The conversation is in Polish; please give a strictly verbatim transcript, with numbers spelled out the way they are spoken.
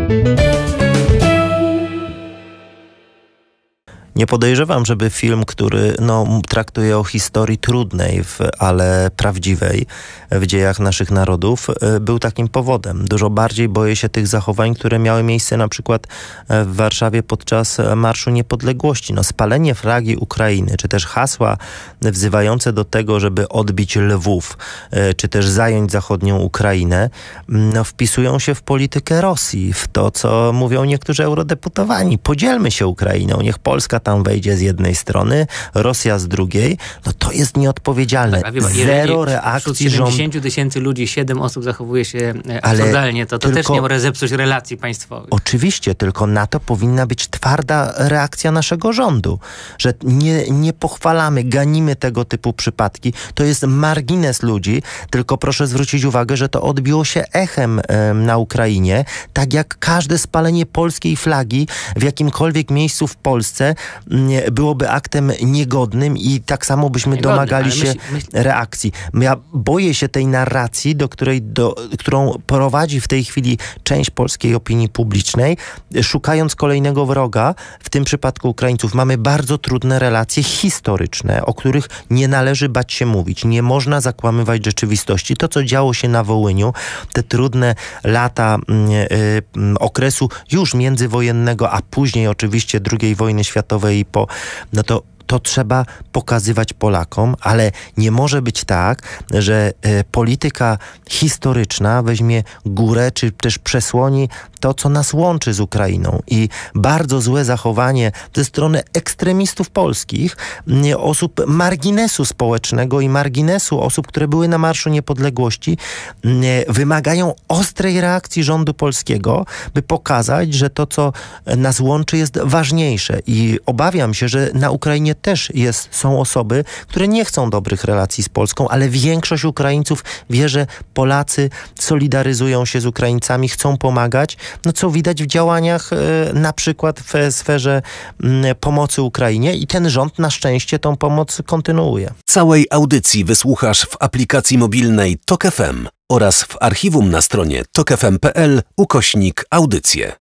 Nie podejrzewam, żeby film, który no, traktuje o historii trudnej, w, ale prawdziwej w dziejach naszych narodów, był takim powodem. Dużo bardziej boję się tych zachowań, które miały miejsce na przykład w Warszawie podczas Marszu Niepodległości. No, spalenie flagi Ukrainy, czy też hasła wzywające do tego, żeby odbić Lwów, czy też zająć zachodnią Ukrainę, no, wpisują się w politykę Rosji, w to, co mówią niektórzy eurodeputowani. Podzielmy się Ukrainą, niech Polska tam wejdzie z jednej strony, Rosja z drugiej. No to jest nieodpowiedzialne. Tak, wie, Zero reakcji rządu. Wśród siedemdziesięciu tysięcy ludzi siedem osób zachowuje się absurdalnie. To, to tylko, też nie może zepsuć relacji państwowych. Oczywiście, tylko na to powinna być twarda reakcja naszego rządu. Że nie, nie pochwalamy, ganimy tego typu przypadki. To jest margines ludzi, tylko proszę zwrócić uwagę, że to odbiło się echem e, na Ukrainie, tak jak każde spalenie polskiej flagi w jakimkolwiek miejscu w Polsce byłoby aktem niegodnym i tak samo byśmy Niegodny, domagali się myśl, myśl... reakcji. Ja boję się tej narracji, do której, do, którą prowadzi w tej chwili część polskiej opinii publicznej, szukając kolejnego wroga, w tym przypadku Ukraińców. Mamy bardzo trudne relacje historyczne, o których nie należy bać się mówić. Nie można zakłamywać rzeczywistości. To, co działo się na Wołyniu, te trudne lata y, y, okresu już międzywojennego, a później oczywiście drugiej wojny światowej i po, no to to trzeba pokazywać Polakom, ale nie może być tak, że e, polityka historyczna weźmie górę, czy też przesłoni to, co nas łączy z Ukrainą. I bardzo złe zachowanie ze strony ekstremistów polskich, nie, osób marginesu społecznego i marginesu osób, które były na Marszu Niepodległości, nie, wymagają ostrej reakcji rządu polskiego, by pokazać, że to, co nas łączy, jest ważniejsze. I obawiam się, że na Ukrainie też jest, są osoby, które nie chcą dobrych relacji z Polską, ale większość Ukraińców wie, że Polacy solidaryzują się z Ukraińcami, chcą pomagać, no co widać w działaniach e, na przykład w sferze m, pomocy Ukrainie i ten rząd na szczęście tą pomoc kontynuuje. Całej audycji wysłuchasz w aplikacji mobilnej Tok F M oraz w archiwum na stronie tok f m kropka p l ukośnik audycje.